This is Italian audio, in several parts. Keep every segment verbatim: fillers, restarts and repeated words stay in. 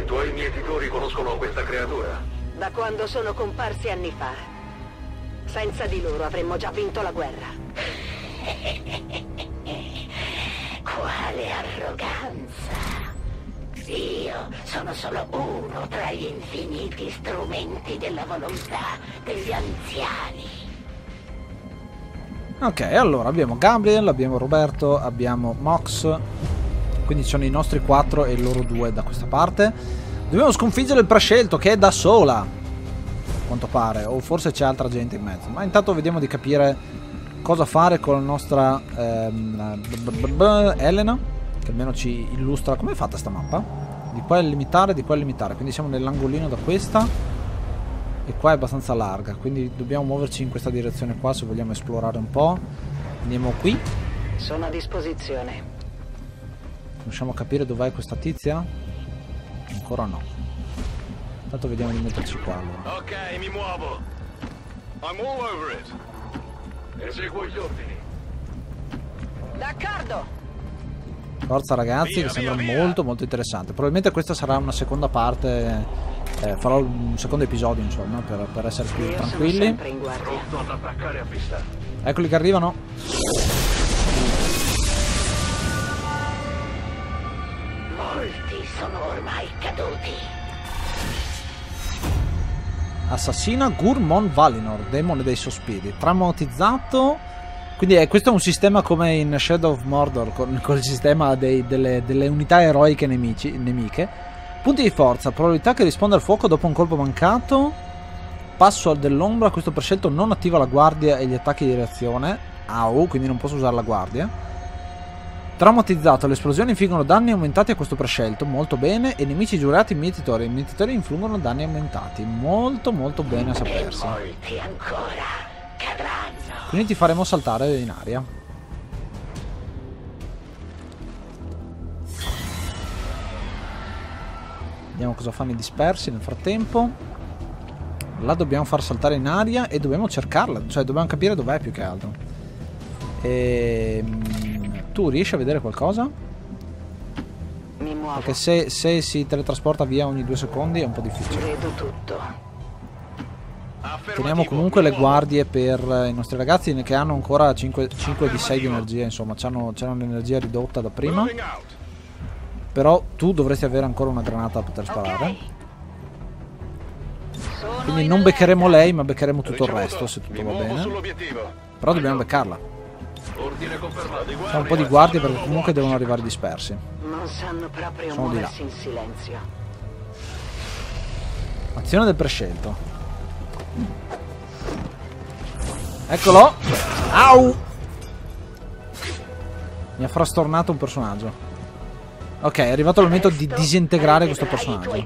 tuoi mietitori conoscono questa creatura? Da quando sono comparsi anni fa. Senza di loro avremmo già vinto la guerra. Quale arroganza! Io sono solo uno tra gli infiniti strumenti della volontà degli anziani. Ok, allora abbiamo Gabriel, abbiamo Roberto, abbiamo Mox. Quindi sono i nostri quattro e loro due da questa parte. Dobbiamo sconfiggere il prescelto che è da sola, a quanto pare, o forse c'è altra gente in mezzo. Ma intanto vediamo di capire cosa fare con la nostra ehm, Elena, che almeno ci illustra come è fatta sta mappa. Di qua è limitare, di qua è limitare. Quindi siamo nell'angolino da questa, e qua è abbastanza larga, quindi dobbiamo muoverci in questa direzione qua se vogliamo esplorare un po'. Andiamo qui. Sono a disposizione. Riusciamo a capire dov'è questa tizia? Ancora no. Intanto vediamo di metterci qua allora. Ok, mi muovo. I'm all over it. Eseguo gli ordini. D'accordo. Forza ragazzi, Via, che sembra via, via. molto molto interessante. Probabilmente questa sarà una seconda parte. eh, Farò un secondo episodio insomma, per, per essere più Io sono tranquilli. sempre in guardia. Pronto ad attaccare a vista. Eccoli che arrivano. Molti sono ormai caduti. Assassina Gurmon Valinor, demone dei sospiri. Traumatizzato. Quindi è, questo è un sistema come in Shadow of Mordor, con, con il sistema dei, delle, delle unità eroiche nemici, nemiche. Punti di forza, probabilità che risponda al fuoco dopo un colpo mancato. Passo dell'ombra, questo prescelto non attiva la guardia e gli attacchi di reazione. Au, quindi non posso usare la guardia. Traumatizzato, le esplosioni infliggono danni aumentati a questo prescelto, molto bene. E nemici giurati mietitori, i mietitori infliggono danni aumentati, molto molto bene a sapersi. E molti ancora cadranno. Quindi ti faremo saltare in aria. Vediamo cosa fanno i dispersi nel frattempo. La dobbiamo far saltare in aria e dobbiamo cercarla, cioè dobbiamo capire dov'è più che altro. E... tu riesci a vedere qualcosa? Mi muovo. Perché se, se si teletrasporta via ogni due secondi è un po' difficile. Vedo tutto. Teniamo comunque le guardie per i nostri ragazzi che hanno ancora cinque di sei di energia, insomma, hanno l'energia ridotta da prima. Però tu dovresti avere ancora una granata da poter sparare. Quindi non beccheremo lei, ma beccheremo tutto il resto, se tutto va bene. Però dobbiamo beccarla. C'è un po' di guardie perché comunque devono arrivare dispersi. Non sanno proprio Sono di là. muoversi in silenzio. Azione del prescelto. Eccolo. Au. Mi ha frastornato un personaggio. Ok, è arrivato il momento di disintegrare questo personaggio.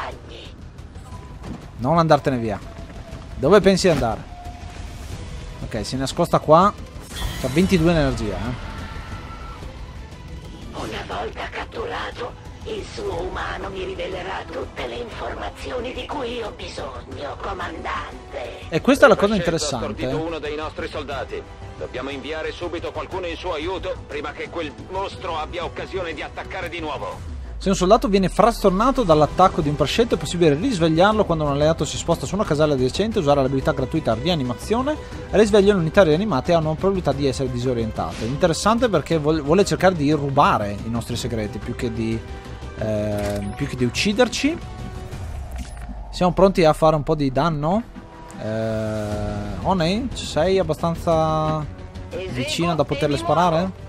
Non andartene via. Dove pensi di andare? Ok, si è nascosta qua. C'ha ventidue in energia, eh. Una volta catturato, il suo umano mi rivelerà tutte le informazioni di cui ho bisogno, comandante. E questa è la cosa Ha interessante. stordito uno dei nostri soldati. Dobbiamo inviare subito qualcuno in suo aiuto prima che quel mostro abbia occasione di attaccare di nuovo. Se un soldato viene frastornato dall'attacco di un prescelto è possibile risvegliarlo quando un alleato si sposta su una casella adiacente, usare l'abilità gratuita rianimazione. Risveglia le unità rianimate e hanno una probabilità di essere disorientate. Interessante perché vuole cercare di rubare i nostri segreti più che di, eh, più che di ucciderci. Siamo pronti a fare un po' di danno? Eh, Honey, sei abbastanza vicina da poterle sparare?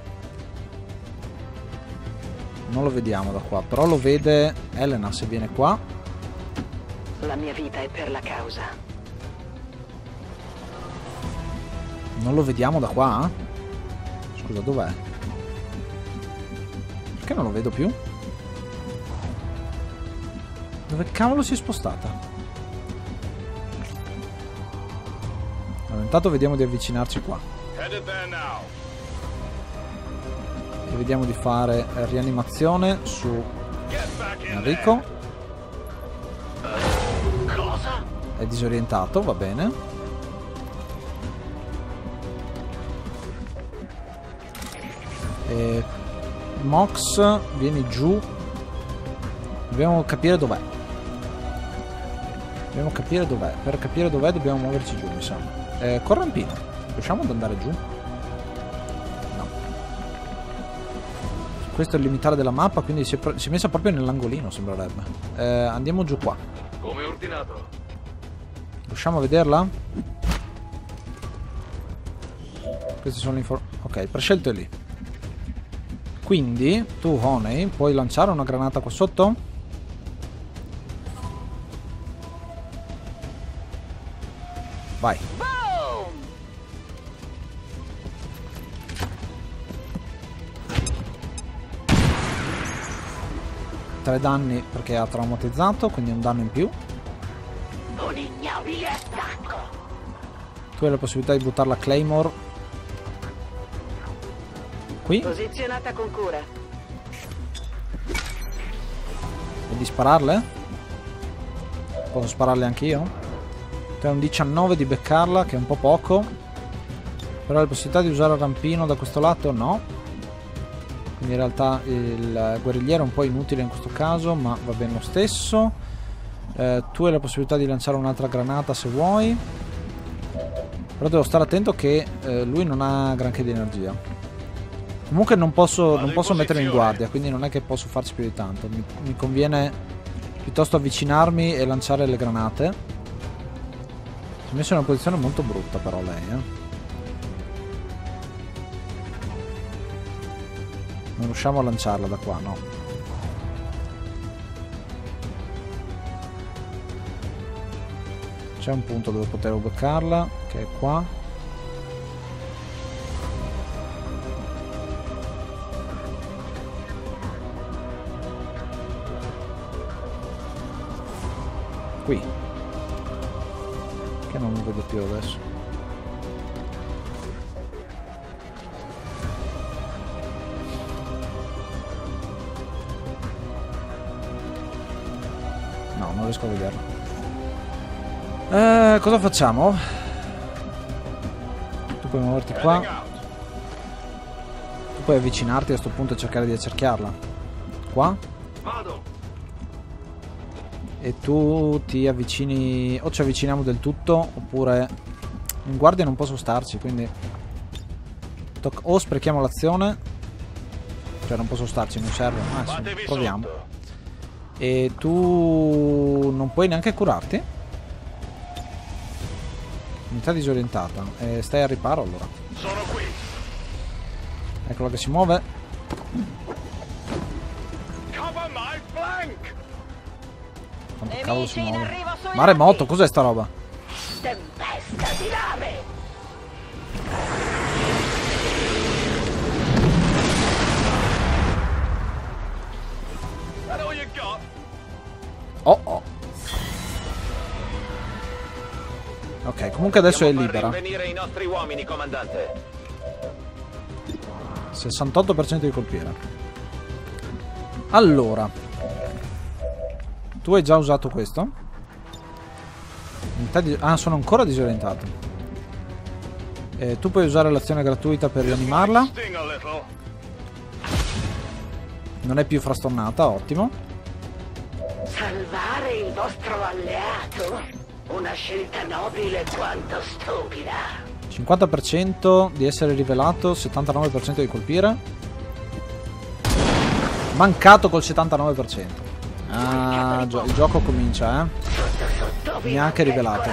Non lo vediamo da qua, però lo vede Elena se viene qua. La mia vita è per la causa. Non lo vediamo da qua? Scusa, dov'è? Perché non lo vedo più? Dove cavolo si è spostata? Allora, intanto vediamo di avvicinarci qua. E vediamo di fare rianimazione su Enrico. È disorientato, va bene. E Mox, vieni giù. Dobbiamo capire dov'è. Dobbiamo capire dov'è. Per capire dov'è dobbiamo muoverci giù, mi sa. Eh, col rampino. Riusciamo ad andare giù? No. Questo è il limitare della mappa, quindi si è, si è messa proprio nell'angolino, sembrerebbe. Eh, andiamo giù qua. Come ordinato. Riusciamo a vederla? Queste sono le informazioni. Ok, il prescelto è lì. Quindi, tu, Honey, puoi lanciare una granata qua sotto? Vai. Tre danni perché ha traumatizzato, quindi un danno in più. Un ignobile attacco. Tu hai la possibilità di buttare la Claymore qui Posizionata con cura. e di spararle. Posso spararle anch'io? Tu hai un diciannove di beccarla, che è un po' poco. Però hai la possibilità di usare il rampino da questo lato? No. Quindi in realtà il guerrigliero è un po' inutile in questo caso, ma va bene lo stesso. Eh, tu hai la possibilità di lanciare un'altra granata se vuoi. Però devo stare attento che eh, lui non ha granché di energia. Comunque non posso, non posso metterlo in guardia, quindi non è che posso farci più di tanto. Mi, mi conviene piuttosto avvicinarmi e lanciare le granate. Si è messo in una posizione molto brutta però lei, eh. Non riusciamo a lanciarla da qua, no. C'è un punto dove potevo beccarla, che è qua. Qui. Che non lo vedo più adesso. No, non riesco a vederlo. Eh, cosa facciamo? Tu puoi muoverti qua. Tu puoi avvicinarti a sto punto e cercare di accerchiarla. Qua. Vado. E tu ti avvicini. O ci avviciniamo del tutto, oppure in guardia non posso starci, quindi Toc o sprechiamo l'azione. Cioè non posso starci, non serve. Ah, sì, proviamo. E tu non puoi neanche curarti? Unità disorientata. E stai al riparo allora. Sono qui. Eccola che si muove. Cover my flank. Quanto cavolo si muove? Maremoto, cos'è sta roba? Tempesta di lave. That all you got? Oh oh. Ok, comunque adesso è libera. Venire i nostri uomini, comandante. sessantotto per cento di colpire. Allora, tu hai già usato questo? Di... Ah, sono ancora disorientato. Eh, tu puoi usare l'azione gratuita per rianimarla. Non è più frastornata, ottimo. Salvare il vostro alleato? Una scelta nobile quanto stupida. cinquanta per cento di essere rivelato, settantanove per cento di colpire. Mancato col settantanove per cento. Ah, gio il gioco comincia, eh. Neanche rivelato.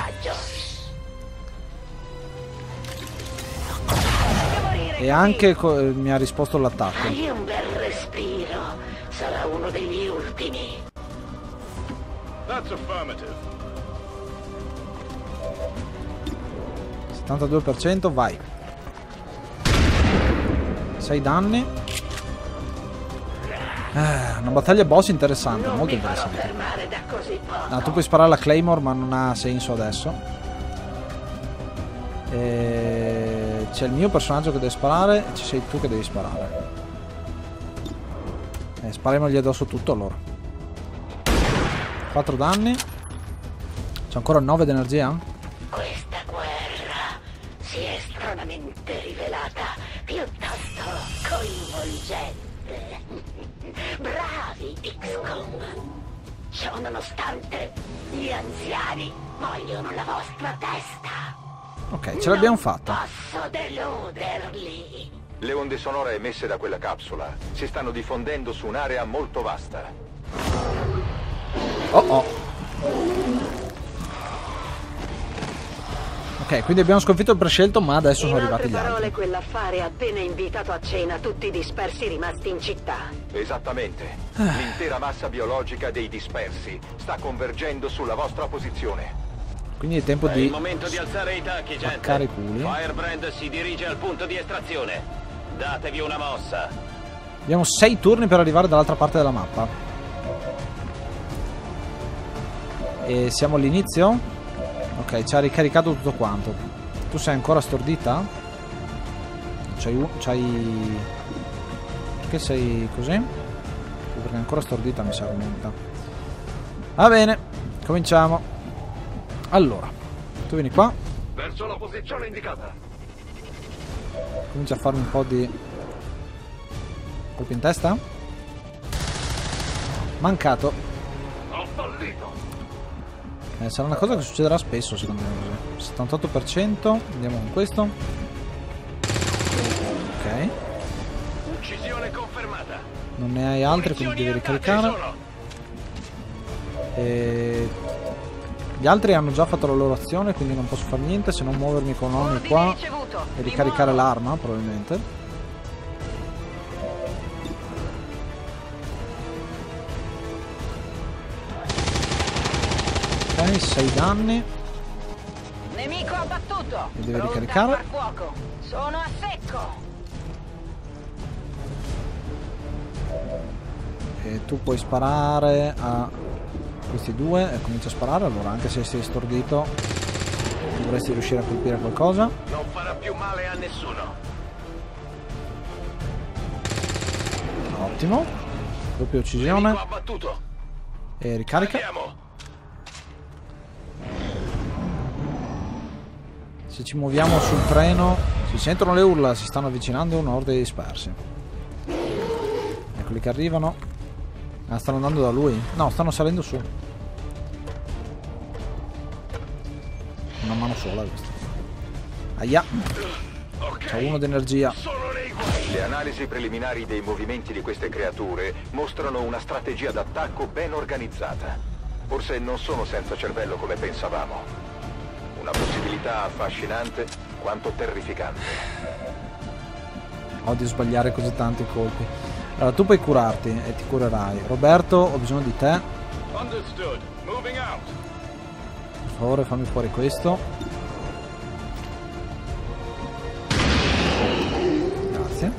E anche mi ha risposto all'attacco. Hai un bel respiro. Sarà uno degli ultimi. That's affirmative. settantadue per cento, vai. sei danni. Eh, una battaglia boss interessante, Non molto mi farò interessante. fermare da così poco. Ah, tu puoi sparare la Claymore, ma non ha senso adesso. E... c'è il mio personaggio che deve sparare e ci sei tu che devi sparare. Eh, spariamogli addosso tutto allora. quattro danni. C'è ancora nove di energia? Questa guerra si è stranamente rivelata piuttosto coinvolgente. Bravi, X COM. Ciò nonostante, gli anziani vogliono la vostra testa. Ok, ce l'abbiamo fatta. Posso deluderli. Le onde sonore emesse da quella capsula si stanno diffondendo su un'area molto vasta. Oh oh. Ok, quindi abbiamo sconfitto il prescelto, ma adesso sono arrivati gli altri. In altre parole, quell'affare ha appena invitato a cena tutti i dispersi rimasti in città. Esattamente. L'intera massa biologica dei dispersi sta convergendo sulla vostra posizione. Quindi è tempo È di il momento di alzare i tacchi, gente. spaccare i culi. Firebrand si dirige al punto di estrazione. Datevi una mossa. Abbiamo sei turni per arrivare dall'altra parte della mappa. E siamo all'inizio? Ok, ci ha ricaricato tutto quanto. Tu sei ancora stordita? C'hai un... c'hai... Perché sei così? Perché è ancora stordita, mi sa, aumenta. Va bene, cominciamo. Allora, tu vieni qua. Verso la posizione indicata. Comincia a farmi un po' di colpi in testa. Mancato. Ho fallito. Eh, sarà una cosa che succederà spesso, secondo me. settantotto per cento. Andiamo con questo. Ok. Uccisione confermata. Non ne hai altre, quindi devi ricaricare. E... Gli altri hanno già fatto la loro azione, quindi non posso fare niente se non muovermi con Oni qua e ricaricare l'arma, probabilmente. Ok, sei danni. Nemico abbattuto. E deve ricaricare. Fuoco. Sono a secco. E tu puoi sparare a questi due e comincia a sparare. Allora, anche se sei stordito, dovresti riuscire a colpire qualcosa. Non farà più male a nessuno. Ottimo. Doppia uccisione. Nemico abbattuto. E ricarica. Andiamo. Se ci muoviamo sul treno si sentono le urla, si stanno avvicinando un'orde di dispersi. Eccoli che arrivano. Ah, stanno andando da lui? No, stanno salendo su. Una mano sola questa. Aia. C'ha uno d'energia. Sono nei guai. Le analisi preliminari dei movimenti di queste creature mostrano una strategia d'attacco ben organizzata. Forse non sono senza cervello come pensavamo. Una possibilità affascinante quanto terrificante. Odio sbagliare così tanti colpi. Allora, tu puoi curarti e ti curerai. Roberto, ho bisogno di te. Understood. Moving out. Per favore, fammi fuori questo. Grazie.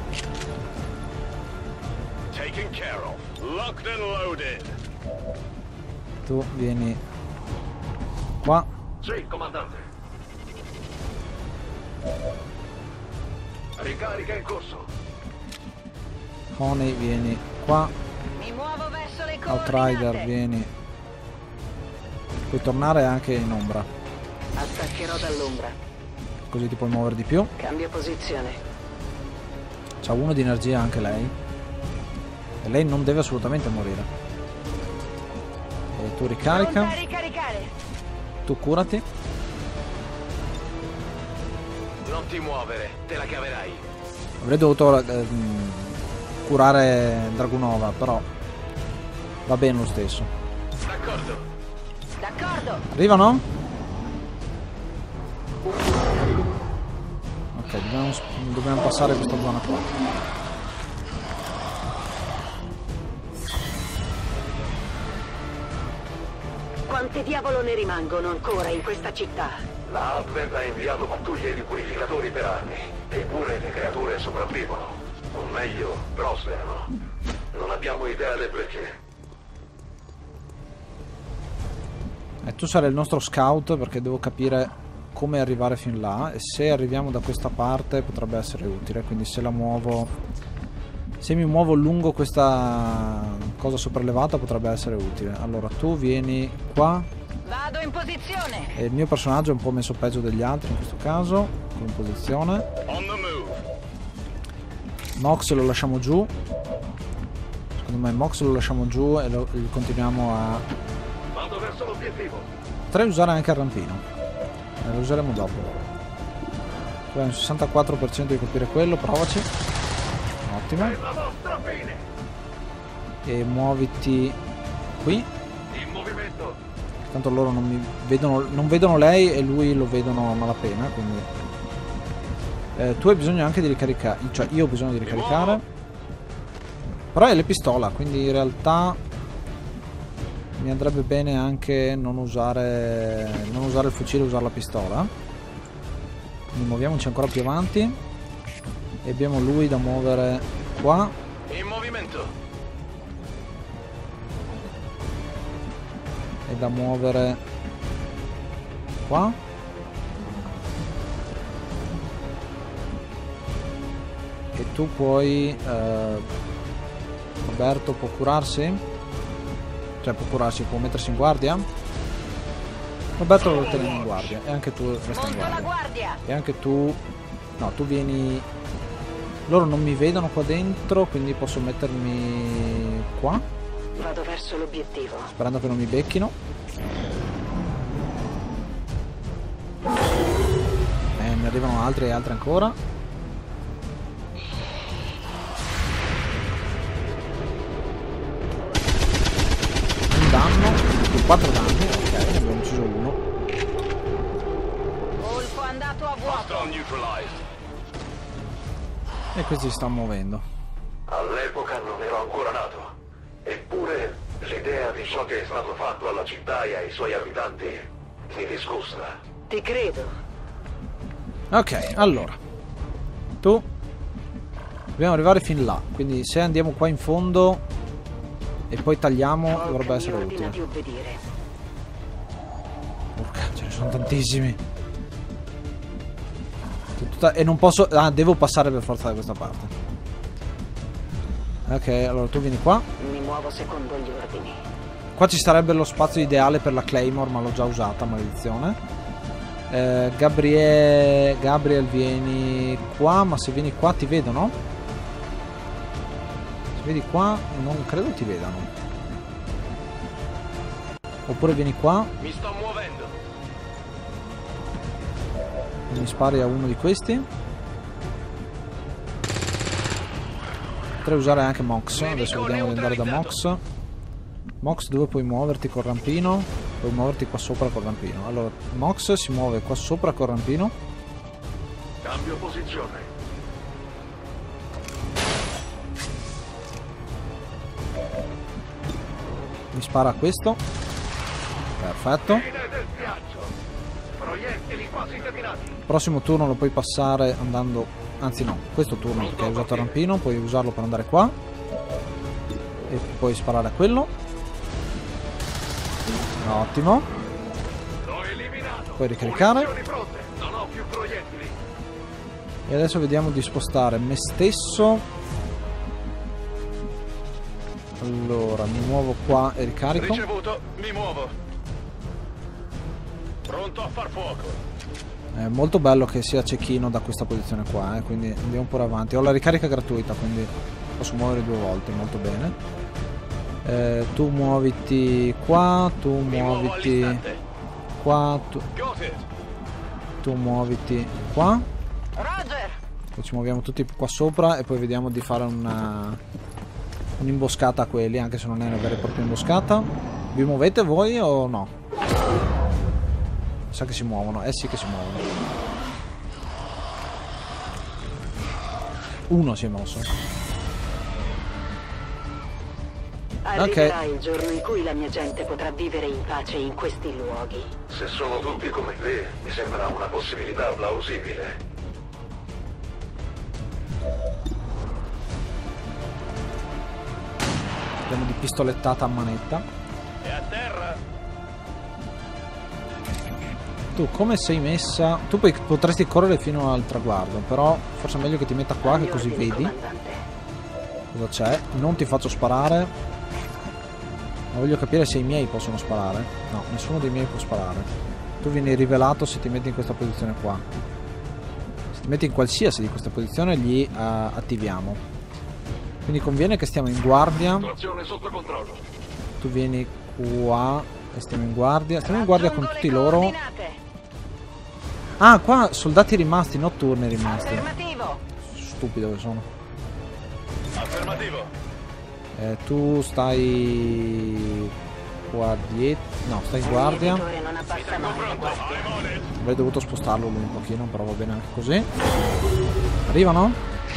Taken care of. Locked and loaded. Tu vieni qua. Sì, comandante. Ricarica in corso. Honey, vieni qua. Mi muovo verso le Outrider, coordinate. vieni. Puoi tornare anche in ombra, Attaccherò dall'ombra. così ti puoi muovere di più. Cambio posizione. C'ha uno di energia anche lei. E lei non deve assolutamente morire. E tu ricarica. Pronta a ricaricare. Tu curati. Non ti muovere, te la caverai. Avrei dovuto eh, curare Dragunova, però va bene lo stesso. D'accordo. D'accordo. Arrivano? Ok, dobbiamo, dobbiamo passare questa zona qua. Quanti diavolo ne rimangono ancora in questa città? La Advent ha inviato pattuglie di purificatori per anni, eppure le creature sopravvivono. O meglio, prosperano. Non abbiamo idea del perché. E tu sarai il nostro scout, perché devo capire come arrivare fin là. E se arriviamo da questa parte potrebbe essere utile. Quindi se la muovo, se mi muovo lungo questa cosa sopraelevata potrebbe essere utile. Allora tu vieni qua. Vado in posizione. E il mio personaggio è un po' messo peggio degli altri in questo caso, con posizione. On the move. Nox lo lasciamo giù. Secondo me Mox lo lasciamo giù e lo, lo continuiamo a... Vado verso l'obiettivo. Potrei usare anche il rampino. Eh, lo useremo dopo. Tu hai un sessantaquattro per cento di colpire quello, provaci. Ottimo. È la vostra fine. E muoviti qui. In movimento. Tanto loro non mi vedono, non vedono lei e lui lo vedono a malapena, quindi... Eh, tu hai bisogno anche di ricaricare, cioè io ho bisogno di ricaricare. Però hai le pistola, quindi in realtà mi andrebbe bene anche non usare non usare il fucile, usare la pistola. Quindi muoviamoci ancora più avanti. E abbiamo lui da muovere qua. In movimento. E da muovere qua. E tu puoi eh, Roberto può curarsi? Cioè può curarsi, può mettersi in guardia? Roberto lo teniamo in guardia. E anche tu resta in guardia. E anche tu... No, tu vieni... Loro non mi vedono qua dentro, quindi posso mettermi qua. Vado verso l'obiettivo. Sperando che non mi becchino. E ne arrivano altri e altri ancora. quattro danni, ok, ne abbiamo ucciso uno. Colpo andato a vuoto. E questi si stanno muovendo. All'epoca non ero ancora nato. Eppure l'idea di ciò che è stato fatto alla città e ai suoi abitanti mi disgusta. Ti credo. Ok, allora. Tu. Dobbiamo arrivare fin là. Quindi se andiamo qua in fondo e poi tagliamo, dovrebbe essere utile. Porca, ce ne sono tantissimi. Tutta... E non posso... Ah, devo passare per forza da questa parte. Ok, allora tu vieni qua. Mi muovo secondo gli ordini. Qua ci sarebbe lo spazio ideale per la Claymore, ma l'ho già usata, maledizione. eh, Gabriel... Gabriel vieni qua, ma se vieni qua ti vedono? Se vedi qua non credo ti vedano. Oppure vieni qua. Mi sto muovendo. Mi spari a uno di questi. Potrei usare anche Mox. Adesso vediamo di andare da Mox. Mox, dove puoi muoverti col rampino? Puoi muoverti qua sopra col rampino. Allora Mox si muove qua sopra col rampino. Cambio posizione. Mi spara a questo. Perfetto. Prossimo turno lo puoi passare andando... Anzi no, questo turno perché hai usato il rampino. Puoi usarlo per andare qua. E puoi sparare a quello. Ottimo. Puoi ricaricare. E adesso vediamo di spostare me stesso. Allora, mi muovo qua e ricarico. Ricevuto, mi muovo. Pronto a far fuoco. È molto bello che sia cecchino da questa posizione qua, eh, quindi andiamo pure avanti. Ho la ricarica gratuita, quindi posso muovere due volte, molto bene. Eh, tu muoviti qua, tu muoviti qua, tu, tu muoviti qua. Roger. Poi ci muoviamo tutti qua sopra e poi vediamo di fare una... un'imboscata a quelli, anche se non è una vera e propria imboscata. Vi muovete voi o no? Sa che si muovono, eh sì che si muovono. Uno si è mosso. Arriverà Ok. il giorno in cui la mia gente potrà vivere in pace in questi luoghi. Se sono tutti come te, mi sembra una possibilità plausibile. Abbiamo di pistolettata a manetta. È a terra. Tu come sei messa? Tu poi potresti correre fino al traguardo, però forse è meglio che ti metta qua, che così vedi cosa c'è. Non ti faccio sparare, ma voglio capire se i miei possono sparare. No, nessuno dei miei può sparare. Tu vieni rivelato se ti metti in questa posizione qua. Se ti metti in qualsiasi di queste posizioni gli uh, attiviamo. Quindi conviene che stiamo in guardia. Situazione sotto controllo. Tu vieni qua e stiamo in guardia. Stiamo in guardia con tutti loro. Ah, qua soldati rimasti, notturni rimasti. Affermativo. Stupido che sono. Affermativo. Eh, tu stai qua dietro. No, stai in guardia. Non abbassa mai la guardia. Avrei dovuto spostarlo lui un pochino, però va bene anche così. Arrivano?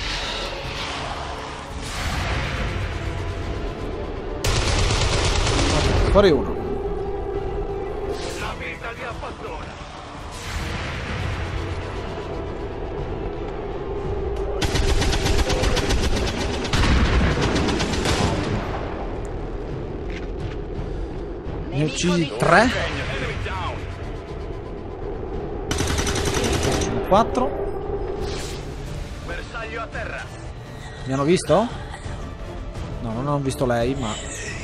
Ok, fuori uno. La vita li abbandona. Ne ho uccisi tre. Sono quattro. Bersaglio a terra. Mi hanno visto? No, non hanno visto lei, ma...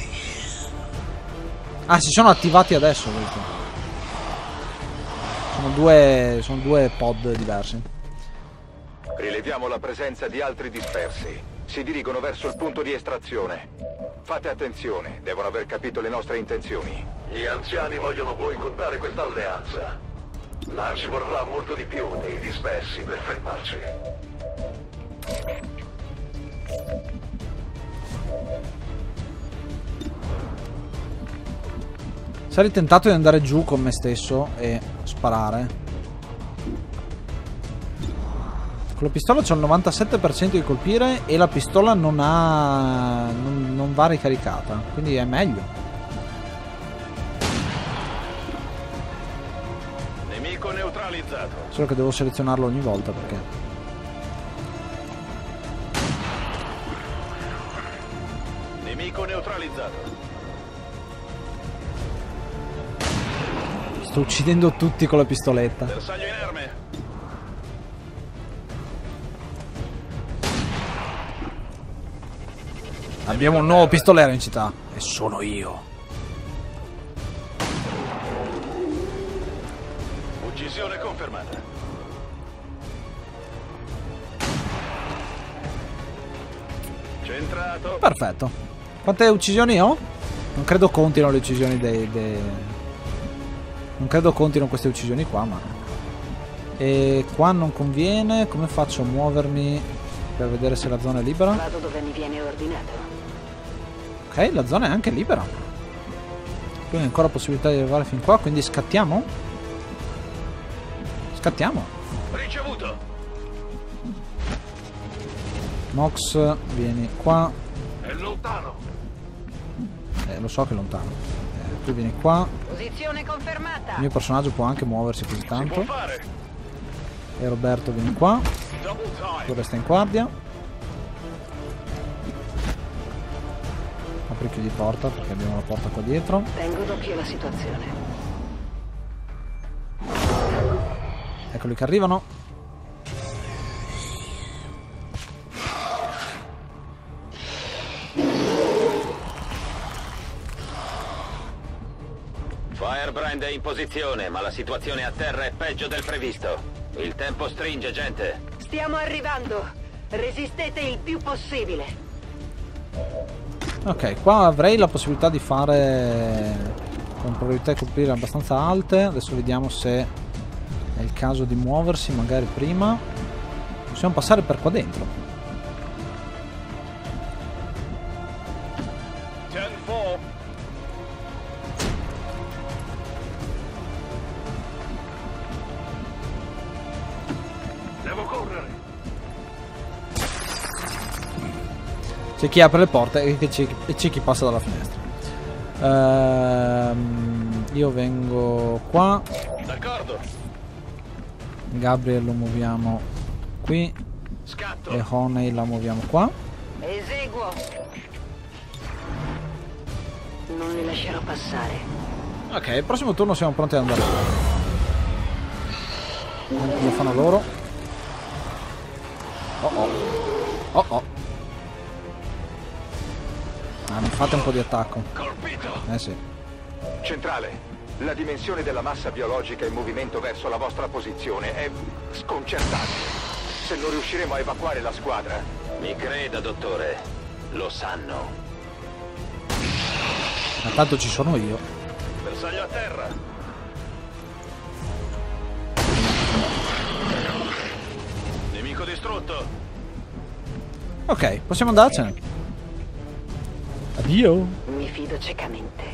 Ah, si sono attivati adesso questi. Sono due... sono due pod diversi. Rileviamo la presenza di altri dispersi. Si dirigono verso il punto di estrazione. Fate attenzione, devono aver capito le nostre intenzioni. Gli anziani vogliono boicottare questa alleanza. Ma ci vorrà molto di più dei dispersi per fermarci. Sarei tentato di andare giù con me stesso e sparare. Con la pistola c'ho il novantasette per cento di colpire e la pistola non ha... non, non va ricaricata, quindi è meglio. Nemico neutralizzato. Solo che devo selezionarlo ogni volta perché... Nemico neutralizzato. Sto uccidendo tutti con la pistoletta. Bersaglio inerme. Abbiamo un nuovo pistolero in città. E sono io. Uccisione confermata. Centrato. Perfetto. Quante uccisioni ho? Non credo contino le uccisioni dei... dei... Non credo contino queste uccisioni qua, ma... E qua non conviene. Come faccio a muovermi per vedere se la zona è libera? Vado dove mi viene ordinato. Ok, la zona è anche libera. Quindi ancora possibilità di arrivare fin qua. Quindi scattiamo? Scattiamo. Ricevuto. Mox, vieni qua. È lontano. Eh, lo so che è lontano. Eh, tu vieni qua. Posizione confermata. Il mio personaggio può anche muoversi così Si può tanto. fare. E Roberto vieni qua. Double Tu time. resta in guardia. Apri e chiudi porta perché abbiamo la porta qua dietro. Tengo d'occhio la situazione. Eccoli che arrivano. Firebrand è in posizione, ma la situazione a terra è peggio del previsto. Il tempo stringe, gente. Stiamo arrivando. Resistete il più possibile. Ok, qua avrei la possibilità di fare con probabilità di colpire abbastanza alte. Adesso vediamo se è il caso di muoversi magari prima. Possiamo passare per qua dentro. Ten four. Devo correre. C'è chi apre le porte e c'è chi, e c'è chi passa dalla finestra. Ehm, io vengo qua. D'accordo. Gabriel lo muoviamo qui. Scatto. E Honey la muoviamo qua. Eseguo. Non li lascerò passare. Ok, il prossimo turno siamo pronti ad andare. Lo fanno loro. Oh oh. Oh oh. Ah, mi fate un po' di attacco. Colpito. Eh sì. Centrale, la dimensione della massa biologica in movimento verso la vostra posizione è sconcertante. Se non riusciremo a evacuare la squadra... Mi creda, dottore. Lo sanno. Ma tanto ci sono io. Bersaglio a terra. Nemico distrutto. Ok, possiamo andarcene. Addio. Mi fido ciecamente.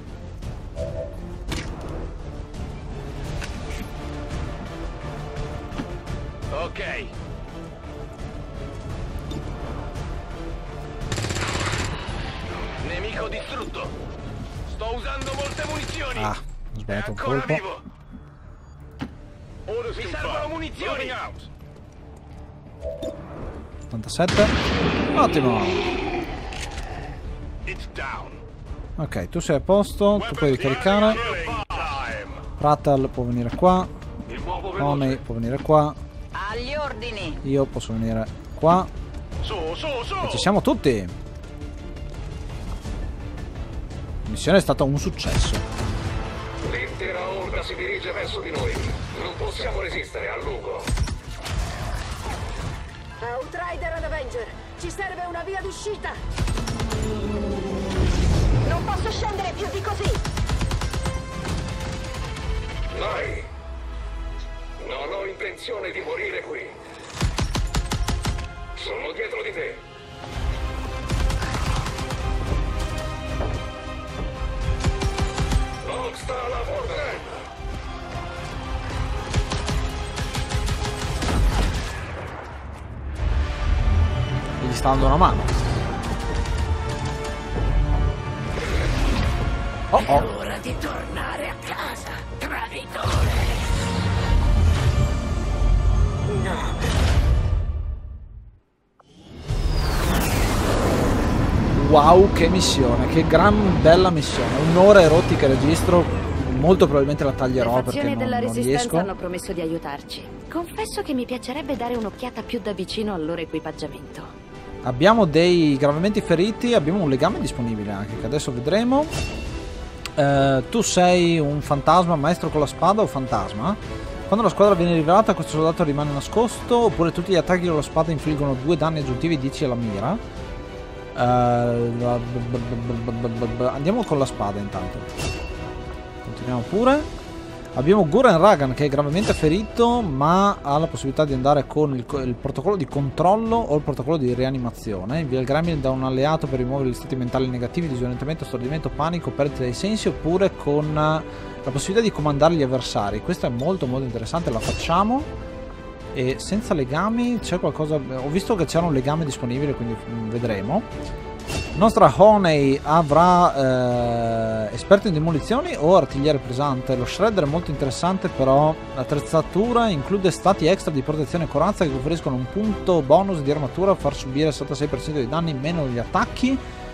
Ok. Nemico distrutto. Sto usando molte munizioni. Ah, ho sbagliato un È ancora colpo. vivo. Mi servono munizioni. ottantasette. Ottimo. It's down. Ok, tu sei a posto, tu puoi ricaricare. Pratal può venire qua. Mi muovo Honey veloce. può venire qua. Agli ordini. Io posso venire qua. Su, su, su. E ci siamo tutti. La missione è stata un successo. L'intera orda si dirige verso di noi. Non possiamo resistere a lungo. Outrider ad Avenger, ci serve una via d'uscita. Non posso scendere più di così. Vai. Non ho intenzione di morire qui. Sono dietro di te. Non sta la Vorten. Gli sta dando una mano. Oh È oh. ora di tornare a casa, traditore. No. Wow, che missione, che gran bella missione. Un'ora e rotti che registro. Molto probabilmente la taglierò Le perché fazioni non, della non Resistenza riesco. hanno promesso di aiutarci. Confesso che mi piacerebbe dare un'occhiata più da vicino al loro equipaggiamento. Abbiamo dei gravemente feriti, abbiamo un legame disponibile anche, che adesso vedremo. Eh, tu sei un fantasma, maestro con la spada o fantasma? Quando la squadra viene rivelata, questo soldato rimane nascosto, oppure tutti gli attacchi con la spada infliggono due danni aggiuntivi dieci alla mira. Eh, andiamo con la spada intanto. Continuiamo pure. Abbiamo Gurren Lagann che è gravemente ferito, ma ha la possibilità di andare con il, il protocollo di controllo o il protocollo di rianimazione. Invia il Gremlin da un alleato per rimuovere gli stati mentali negativi, disorientamento, stordimento, panico, perdita dei sensi, oppure con la possibilità di comandare gli avversari. Questo è molto molto interessante, la facciamo. E senza legami c'è qualcosa. Ho visto che c'era un legame disponibile, quindi vedremo. La nostra Honey avrà eh, esperto in demolizioni o artigliere pesante. Lo Shredder è molto interessante, però l'attrezzatura include stati extra di protezione e corazza che conferiscono un punto bonus di armatura a far subire il settantasei per cento dei danni meno gli attacchi.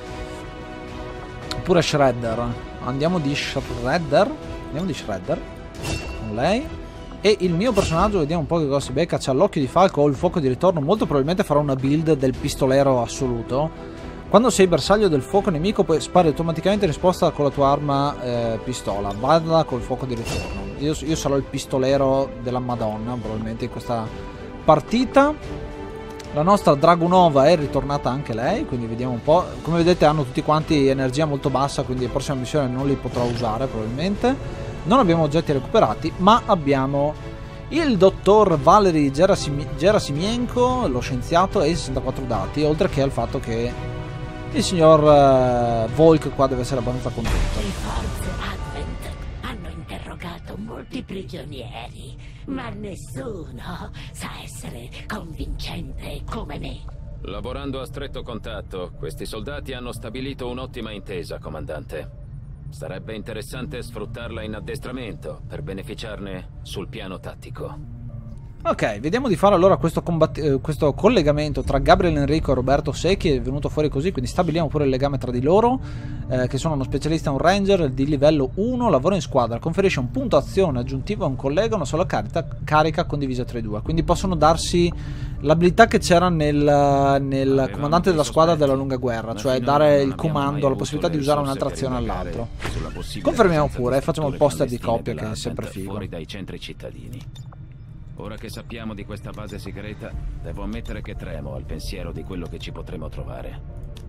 Oppure Shredder. Andiamo di Shredder. Andiamo di Shredder con lei. E il mio personaggio, vediamo un po' che cosa si becca. C'ha l'occhio di falco o il fuoco di ritorno. Molto probabilmente farà una build del pistolero assoluto. Quando sei bersaglio del fuoco nemico puoi sparare automaticamente in risposta con la tua arma eh, pistola. Vada col fuoco di ritorno. Io, io sarò il pistolero della Madonna probabilmente in questa partita. La nostra Dragunova è ritornata anche lei, quindi vediamo un po'. Come vedete hanno tutti quanti energia molto bassa, quindi la prossima missione non li potrò usare probabilmente. Non abbiamo oggetti recuperati, ma abbiamo il dottor Valery Gerasim- Gerasimienko, lo scienziato, e sessantaquattro dati, oltre che al fatto che il signor uh, Volk qua deve essere abbastanza contento. Le forze Advent hanno interrogato molti prigionieri, ma nessuno sa essere convincente come me. Lavorando a stretto contatto, questi soldati hanno stabilito un'ottima intesa, comandante. Sarebbe interessante sfruttarla in addestramento per beneficiarne sul piano tattico. Ok, vediamo di fare allora questo, combatt- questo collegamento tra Gabriel Enrico e Roberto Secchi. È venuto fuori così, quindi stabiliamo pure il legame tra di loro, eh, che sono uno specialista e un ranger di livello uno, lavoro in squadra, conferisce un punto azione aggiuntivo a un collega, una sola carica, carica condivisa tra i due. Quindi possono darsi l'abilità che c'era nel, nel comandante della squadra della lunga guerra, cioè dare il comando, la possibilità di usare un'altra azione all'altro. Confermiamo pure, facciamo il poster di coppia che è sempre figo. Fuori dai centri cittadini. Ora che sappiamo di questa base segreta, devo ammettere che tremo al pensiero di quello che ci potremo trovare.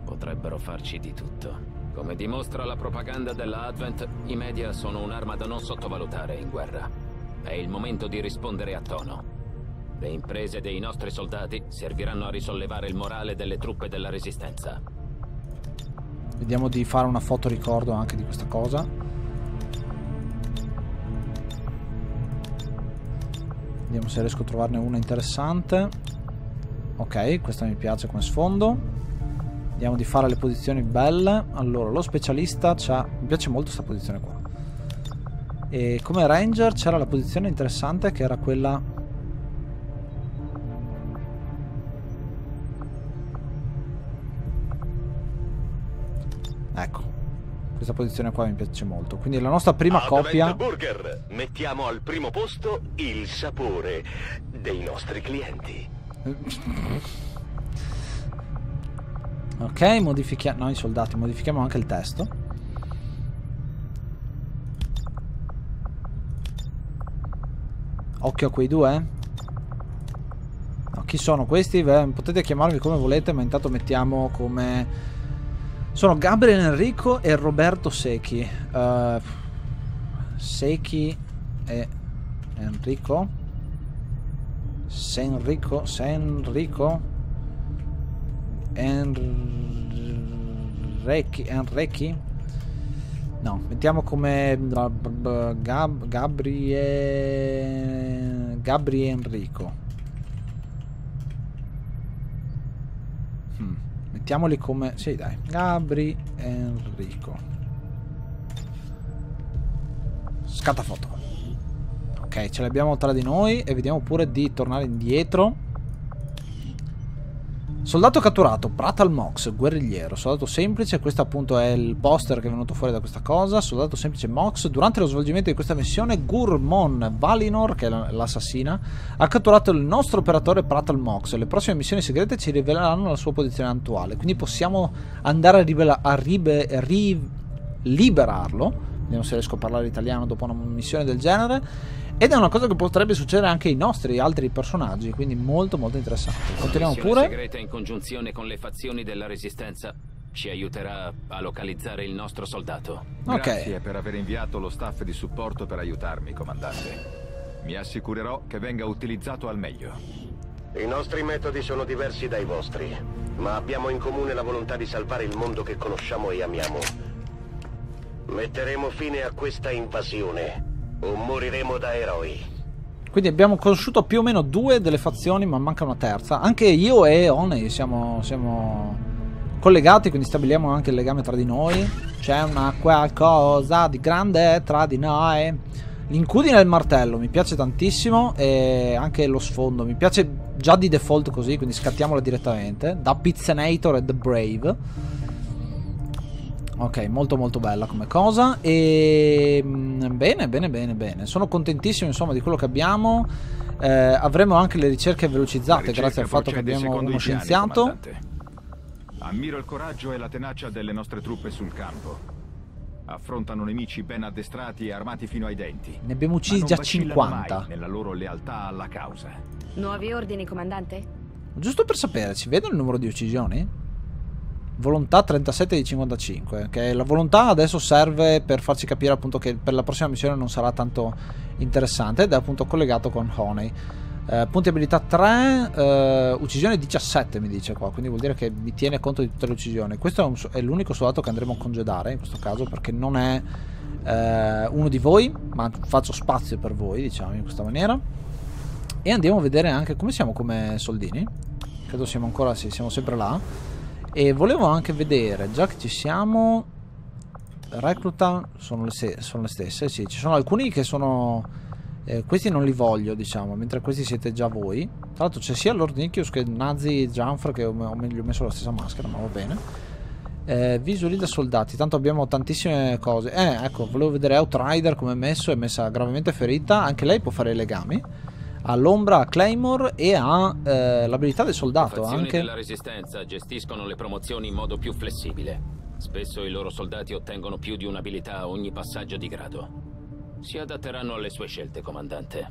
Potrebbero farci di tutto. Come dimostra la propaganda della Advent, i media sono un'arma da non sottovalutare in guerra. È il momento di rispondere a tono. Le imprese dei nostri soldati serviranno a risollevare il morale delle truppe della Resistenza. Vediamo di fare una foto ricordo anche di questa cosa. Vediamo se riesco a trovarne una interessante. Ok, questa mi piace come sfondo. Vediamo di fare le posizioni belle. Allora, lo specialista c'ha... Mi piace molto questa posizione qua. E come ranger c'era la posizione interessante che era quella... Ecco. Questa posizione qua mi piace molto. Quindi la nostra prima Advent coppia... Burger, mettiamo al primo posto il sapore dei nostri clienti. Ok, modifichiamo... No, i soldati, modifichiamo anche il testo. Occhio a quei due. No, chi sono questi? Beh, potete chiamarvi come volete, ma intanto mettiamo come... Sono Gabriel Enrico e Roberto Secchi. Uh, Secchi e Enrico. Senrico, Senrico. Enrichi, Enrichi? No, mettiamo come Gab, Gabriele Gabri Enrico. Hmm. Mettiamoli come... Sì, dai. Gabri Enrico. Scatta foto. Ok, ce l'abbiamo tra di noi e vediamo pure di tornare indietro. Soldato catturato, Pratal Mox, guerrigliero, soldato semplice, questo appunto è il poster che è venuto fuori da questa cosa, soldato semplice Mox, durante lo svolgimento di questa missione Gurmon Valinor, che è l'assassina, ha catturato il nostro operatore Pratal Mox, le prossime missioni segrete ci riveleranno la sua posizione attuale, quindi possiamo andare a, rivela a ribe ri liberarlo, vediamo se riesco a parlare italiano dopo una missione del genere. Ed è una cosa che potrebbe succedere anche ai nostri altri personaggi, quindi molto molto interessante. Continuiamo pure. La missione segreta in congiunzione con le fazioni della Resistenza ci aiuterà a localizzare il nostro soldato. Ok. Grazie per aver inviato lo staff di supporto per aiutarmi, comandante. Mi assicurerò che venga utilizzato al meglio. I nostri metodi sono diversi dai vostri, ma abbiamo in comune la volontà di salvare il mondo che conosciamo e amiamo. Metteremo fine a questa invasione o moriremo da eroi. Quindi abbiamo conosciuto più o meno due delle fazioni, ma manca una terza. Anche io e Honey siamo, siamo collegati, quindi stabiliamo anche il legame tra di noi. C'è una qualcosa di grande tra di noi. L'incudine e il martello mi piace tantissimo, e anche lo sfondo mi piace già di default così, quindi scattiamola direttamente. Da Pizzenator e The Brave. Ok, molto molto bella come cosa. E bene, bene, bene, bene. Sono contentissimo insomma di quello che abbiamo. eh, Avremo anche le ricerche velocizzate grazie al fatto che abbiamo uno scienziato. Ammiro il coraggio e la tenacia delle nostre truppe sul campo. Affrontano nemici ben addestrati e armati fino ai denti. Ne abbiamo uccisi già cinquanta mai nella loro lealtà alla causa. Nuovi ordini, comandante? Giusto per sapere, ci vedono il numero di uccisioni? Volontà trentasette di cinquantacinque. Che la volontà adesso serve per farci capire appunto che per la prossima missione non sarà tanto interessante, ed è appunto collegato con Honey. eh, Punti abilità tre, eh, uccisione diciassette mi dice qua, quindi vuol dire che mi tiene conto di tutte le uccisioni. Questo è, un, è l'unico soldato che andremo a congedare in questo caso, perché non è eh, uno di voi, ma faccio spazio per voi, diciamo in questa maniera. E andiamo a vedere anche come siamo come soldini. Credo siamo ancora, sì, siamo sempre là. E volevo anche vedere, già che ci siamo, recluta sono le, sono le stesse, sì, ci sono alcuni che sono, eh, questi non li voglio diciamo, mentre questi siete già voi. Tra l'altro c'è sia Lord Nikius che Nazi Janfra, che ho, ho, gli ho messo la stessa maschera, ma va bene. eh, Visualizza soldati, tanto abbiamo tantissime cose. Eh, ecco, volevo vedere Outrider come è messo, è messa gravemente ferita, anche lei può fare i legami. Ha l'ombra, a Claymore e ha eh, l'abilità del soldato. Le fazioni anche della Resistenza gestiscono le promozioni in modo più flessibile. Spesso i loro soldati ottengono più di un'abilità a ogni passaggio di grado. Si adatteranno alle sue scelte, comandante.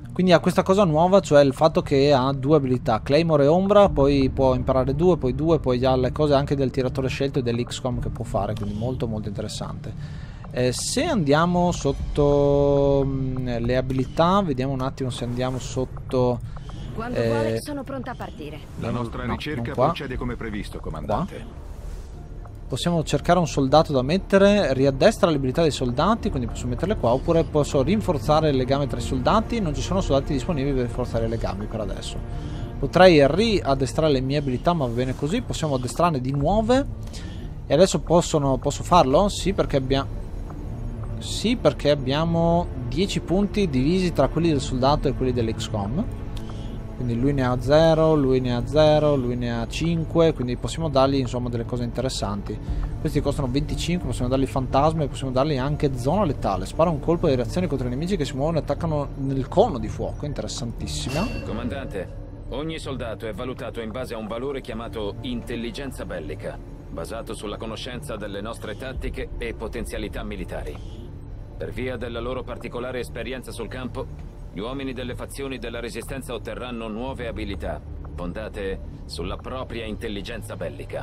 Quindi ha questa cosa nuova, cioè il fatto che ha due abilità, Claymore e Ombra, poi può imparare due, poi due, poi ha le cose anche del tiratore scelto e dell'X COM che può fare, quindi molto molto interessante. Eh, se andiamo sotto mh, le abilità, vediamo un attimo se andiamo sotto... Quando eh, vuole sono pronta a partire. La nostra no, ricerca non qua. procede come previsto, comandante. Possiamo cercare un soldato da mettere, riaddestra le abilità dei soldati, quindi posso metterle qua, oppure posso rinforzare il legame tra i soldati. Non ci sono soldati disponibili per rinforzare i legami per adesso. Potrei riaddestrare le mie abilità, ma va bene così. Possiamo addestrarne di nuove. E adesso possono, posso farlo? Sì, perché abbiamo... Sì, perché abbiamo dieci punti divisi tra quelli del soldato e quelli dell'X COM. Quindi lui ne ha zero, lui ne ha zero, lui ne ha cinque, quindi possiamo dargli insomma delle cose interessanti. Questi costano venticinque, possiamo dargli fantasma e possiamo dargli anche zona letale. Spara un colpo di reazione contro i nemici che si muovono e attaccano nel cono di fuoco, interessantissima. Comandante, ogni soldato è valutato in base a un valore chiamato intelligenza bellica, basato sulla conoscenza delle nostre tattiche e potenzialità militari. Per via della loro particolare esperienza sul campo, gli uomini delle fazioni della Resistenza otterranno nuove abilità, fondate sulla propria intelligenza bellica.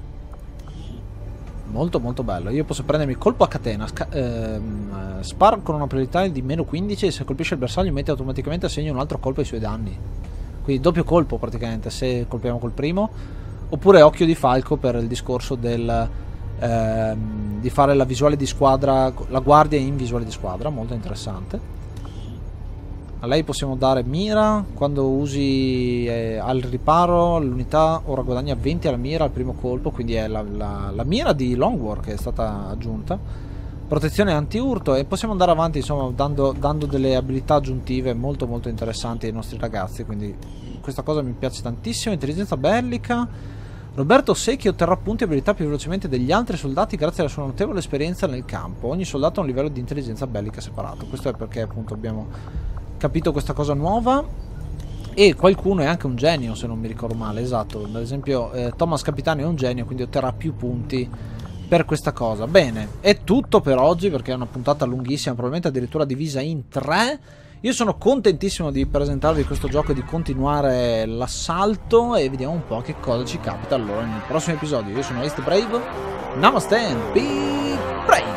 Molto molto bello. Io posso prendermi colpo a catena, ehm, sparo con una priorità di meno quindici e se colpisce il bersaglio mette automaticamente a segno un altro colpo ai suoi danni. Quindi doppio colpo praticamente se colpiamo col primo. Oppure occhio di falco per il discorso del... Ehm, di fare la visuale di squadra, la guardia in visuale di squadra, molto interessante. A lei possiamo dare mira, quando usi eh, al riparo l'unità ora guadagna venti alla mira al primo colpo, quindi è la, la, la mira di Longwar che è stata aggiunta. Protezione anti-urto e possiamo andare avanti insomma dando, dando delle abilità aggiuntive molto molto interessanti ai nostri ragazzi, quindi questa cosa mi piace tantissimo. Intelligenza bellica. Roberto Secchi otterrà punti e abilità più velocemente degli altri soldati grazie alla sua notevole esperienza nel campo. Ogni soldato ha un livello di intelligenza bellica separato. Questo è perché appunto abbiamo capito questa cosa nuova. E qualcuno è anche un genio se non mi ricordo male, esatto. Ad esempio eh, Thomas Capitano è un genio, quindi otterrà più punti per questa cosa. Bene, è tutto per oggi perché è una puntata lunghissima, probabilmente addirittura divisa in tre. Io sono contentissimo di presentarvi questo gioco e di continuare l'assalto e vediamo un po' che cosa ci capita allora nel prossimo episodio. Io sono Ace the Brave, namaste and be brave!